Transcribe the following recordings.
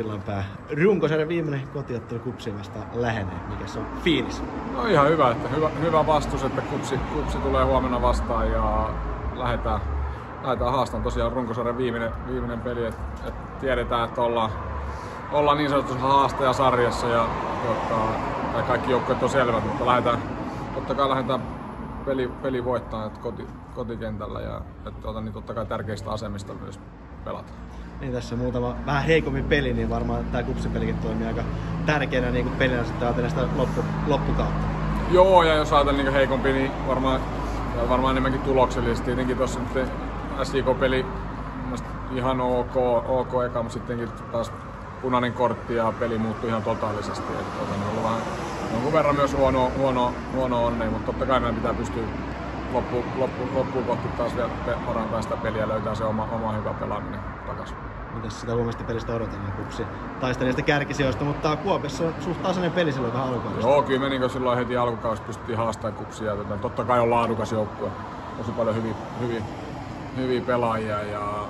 Sillanpää. Runkosarjan viimeinen kotiottelu KuPSia vastaan lähenee. Mikäs on fiilis? No ihan hyvä, että hyvä vastus, että KuPS tulee huomenna vastaan ja lähdetään haastamaan tosiaan runkosarjan viimeinen peli. Et tiedetään, että ollaan niin sanotussa haastajasarjassa ja kaikki joukkueet on selvät, mutta lähdetään peli voittaa kotikentällä ja niin totta kai tärkeistä asemista myös pelata. Niin tässä muutama vähän heikommin peli, niin varmaan tämä KuPSin pelikin toimii aika tärkeänä niin kuin pelinä sitten ajatellen sitä loppukautta. Joo, ja jos ajatellaan niin heikompi, niin varmaan enemmänkin tuloksellisesti. Tietenkin tuossa nyt SJK-peli ihan ok eka, mutta sittenkin taas punainen kortti ja peli muuttui ihan totaalisesti. On ollut vähän jonkun verran myös huono onnea, mutta totta kai meidän pitää pystyä loppuun kohti taas vielä parantaa sitä peliä ja löytää se oma hyvä pelaaminen takaisin. Mitäs sitä huomesta pelistä odotellaan? KuPS taisteli niistä kärkisijoista, mutta Kuopiossa on suht tasainen peli silloin vähän alkukaudesta. Joo, kyllä me niin silloin heti alkukaudesta pystyttiin haastamaan KuPSia. Totta kai on laadukas joukkue. Tosi paljon hyviä pelaajia ja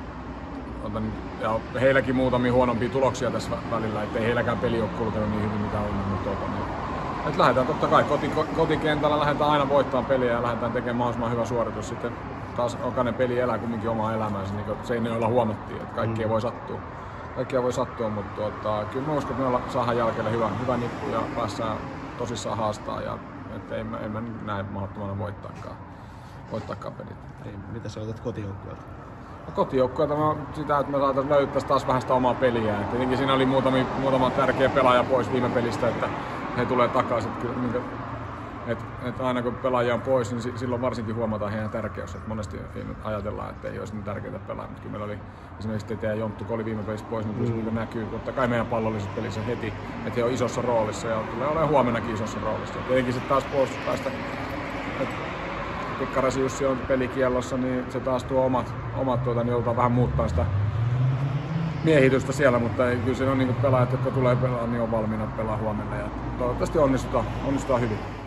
heilläkin muutamia huonompia tuloksia tässä välillä, ettei heilläkään peli ole kulkenut niin hyvin mitä on. Mutta lähdetään totta kai kotikentällä, lähdetään aina voittamaan peliä ja lähdetään tekemään mahdollisimman hyvä suoritus. Sitten taas jokainen peli elää kumminkin omaa elämäänsä, niin kuin Seinäjoella huomattiin, että kaikkea voi sattua. Kaikkea voi sattua, mutta kyllä mä uskon, että me saadaan jälkeen hyvä nippu ja päästään tosissaan haastaa. Ja että en mä näe mahdottomana voittaakaan pelit. Mitä sä otat kotijoukkueelta? Kotijoukkueelta sitä, että me löytäisiin taas vähän sitä omaa peliä. Et tietenkin siinä oli muutama tärkeä pelaaja pois viime pelistä, että he tulee takaisin. Että aina kun pelaajia on pois, niin silloin varsinkin huomataan heidän tärkeys. Et monesti ajatellaan, että ei olisi niin tärkeää pelaa. Mutta kyllä meillä oli esimerkiksi Tete ja Jonttu, kun oli viime pelissä pois, niin näkyy totta kai meidän pallollisessa pelissä heti, että he on isossa roolissa ja tulee olemaan huomennakin isossa roolissa. Et tietenkin sitten taas puolustuspäästä, Pikkarasi Jussi on pelikiellossa, niin se taas tuo omat niin joudutaan vähän muuttaa sitä miehitystä siellä, mutta kyllä se on niin pelaajat, jotka tulee pelaamaan, niin on valmiina pelaa huomenna ja toivottavasti onnistutaan hyvin.